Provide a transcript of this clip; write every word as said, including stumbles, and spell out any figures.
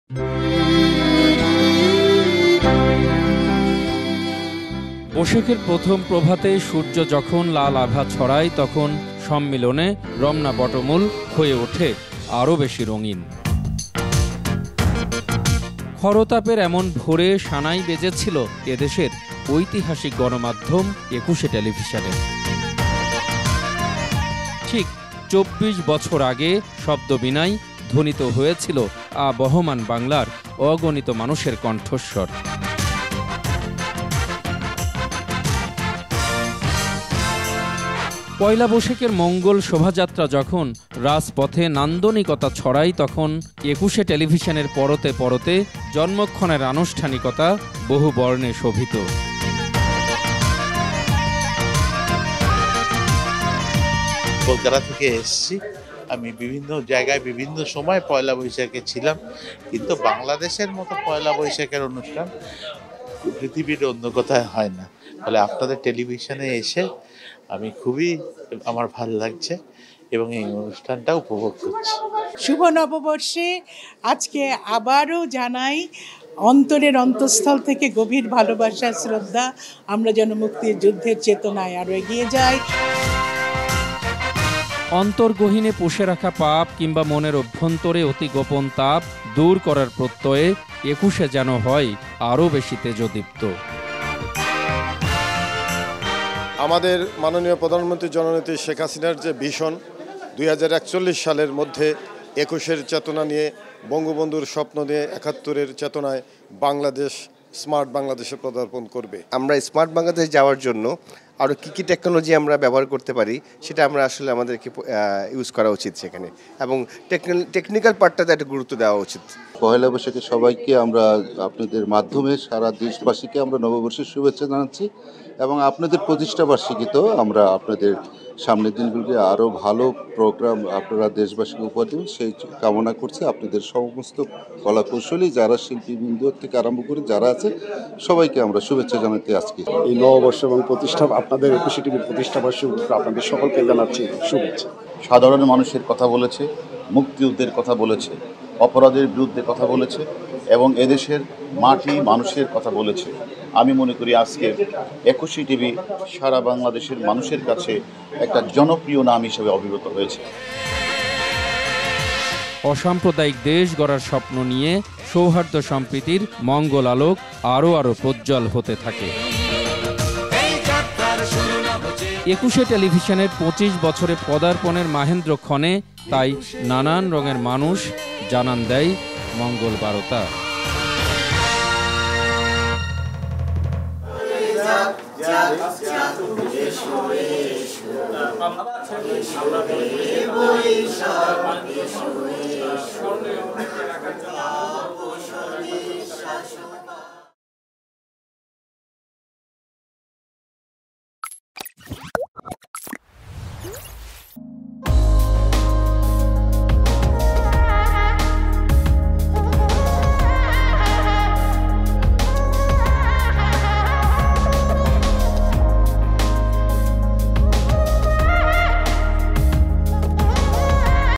বৈশাখের প্রথম প্রভাতে সূর্য যখন লাল আভা ছড়ায়, তখন সম্মিলনে রমনা বটমূল হয়ে ওঠে আরও বেশি রঙিন। খরতাপের এমন ভোরে সানাই বেজেছিল এদেশের ঐতিহাসিক গণমাধ্যম একুশে টেলিভিশনে। ঠিক চব্বিশ বছর আগে শব্দবীণায় ধ্বনিত হয়েছিল আবহমান বাংলার অগণিত মানুষের কণ্ঠস্বর। পয়লা বৈশাখের মঙ্গল শোভাযাত্রা যখন রাজপথে নান্দনিকতা ছড়ায়, তখন একুশে টেলিভিশনের পরতে পরতে জন্মক্ষণের আনুষ্ঠানিকতা বহু বর্ণে শোভিত। কলকাতা থেকে এসেছি, আমি বিভিন্ন জায়গায় বিভিন্ন সময় পয়লা বৈশাখে ছিলাম, কিন্তু বাংলাদেশের মতো পয়লা বৈশাখের অনুষ্ঠান পৃথিবীর অন্য কোথায় হয় না। ফলে আপনাদের টেলিভিশনে এসে আমি খুবই আমার ভাল লাগছে এবং এই অনুষ্ঠানটা উপভোগ করছি। শুভ নববর্ষে আজকে আবারও জানাই অন্তরের অন্তঃস্থল থেকে গভীর ভালোবাসা, শ্রদ্ধা। আমরা যেন মুক্তির যুদ্ধের চেতনায় আরো এগিয়ে যাই। অন্তর্গহীনে পুষে রাখা পাপ কিংবা মনের অভ্যন্তরে অতি গোপন তাপ দূর করার প্রত্যয়ে একুশে যেন হয় আরও বেশি তেজদীপ্ত। আমাদের মাননীয় প্রধানমন্ত্রী জননেত্রী শেখ হাসিনার যে ভিশন দুই হাজার একচল্লিশ সালের মধ্যে একুশের চেতনা নিয়ে, বঙ্গবন্ধুর স্বপ্ন নিয়ে একাত্তরের চেতনায় বাংলাদেশ স্মার্ট বাংলাদেশে পদার্পণ করবে। আমরা স্মার্ট বাংলাদেশ যাওয়ার জন্য আরও কী কী টেকনোলজি আমরা ব্যবহার করতে পারি সেটা আমরা আসলে আমাদেরকে ইউজ করা উচিত সেখানে, এবং টেকনিক্যাল পার্টটাতে একটা গুরুত্ব দেওয়া উচিত। পয়লা বৈশাখে সবাইকে আমরা আপনাদের মাধ্যমে সারা দেশবাসীকে আমরা নববর্ষের শুভেচ্ছা জানাচ্ছি, এবং আপনাদের প্রতিষ্ঠা বার্ষিকীতেও আমরা আপনাদের সামনের দিনগুলিকে আরও ভালো প্রোগ্রাম আপনারা দেশবাসীকে উপহার দেবেন সেই কামনা করছি। আপনাদের সমস্ত কলাকৌশলী যারা শিল্পীবৃন্দ থেকে আরম্ভ করে যারা আছে সবাইকে আমরা শুভেচ্ছা জানাতে আজকে এই নববর্ষ এবং প্রতিষ্ঠা আপনাদের একুশে টিভির প্রতিষ্ঠা বার্ষিকী আপনাদের সকলকে জানাচ্ছি শুভেচ্ছা। সাধারণ মানুষের কথা বলেছে, মুক্তিযুদ্ধের কথা বলেছে, অপরাধের বিরুদ্ধে কথা বলেছে এবং এদেশের মাটি মানুষের কথা বলেছে। আমি মনে করি আজকে একুশে টিভি সারা বাংলাদেশের মানুষের কাছে একটা জনপ্রিয় নাম হিসেবে অভিভূত হয়েছে। অসাম্প্রদায়িক দেশ গড়ার স্বপ্ন নিয়ে সৌহার্দ্য সম্প্রীতির মঙ্গল আলোক আরও আরও প্রজ্জ্বল হতে থাকে। একুশে টেলিভিশনের পঁচিশ বছরে পদার্পণের মাহেন্দ্র ক্ষণে তাই নানান রঙের মানুষ জানান দেয় মঙ্গল বারতা।